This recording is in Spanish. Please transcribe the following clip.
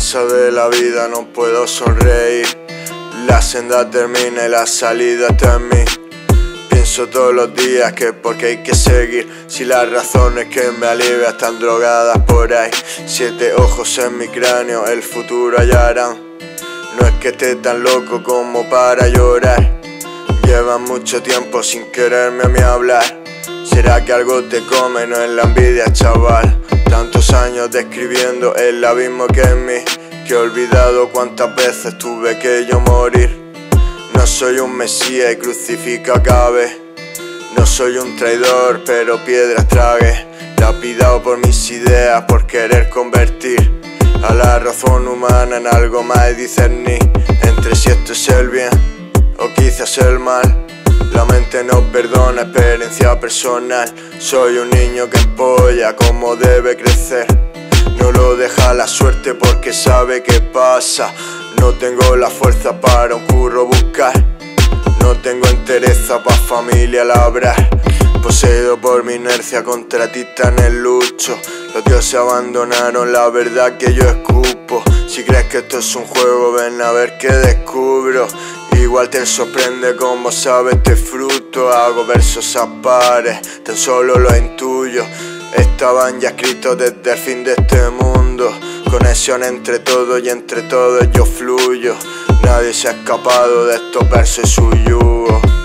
pasa de la vida, no puedo sonreír. La senda termina y la salida está en mí. Pienso todos los días que porque hay que seguir. Si las razones que me alivian están drogadas por ahí. 7 ojos en mi cráneo, el futuro hallarán. No es que esté tan loco como para llorar. Llevan mucho tiempo sin quererme a mí hablar. ¿Será que algo te come? No es la envidia, chaval. Tantos años describiendo el abismo que es mí, que he olvidado cuántas veces tuve que yo morir. No soy un mesías y crucifica cabe. No soy un traidor, pero piedras tragué. Lapidado por mis ideas, por querer convertir a la razón humana en algo más y discernir entre si esto es el bien o quizás el mal. La mente no perdona, experiencia personal. Soy un niño que empolla como debe crecer. No lo deja la suerte porque sabe qué pasa. No tengo la fuerza para un curro buscar. No tengo entereza pa' familia labrar. Poseído por mi inercia, contratista en el lucho. Los dioses abandonaron la verdad que yo escupo. Si crees que esto es un juego, ven a ver que descubro. Igual te sorprende como sabe este fruto. Hago versos a pares, tan solo lo intuyo. Estaban ya escritos desde el fin de este mundo. Conexión entre todos y entre todos yo fluyo. Nadie se ha escapado de estos versos y su yugo.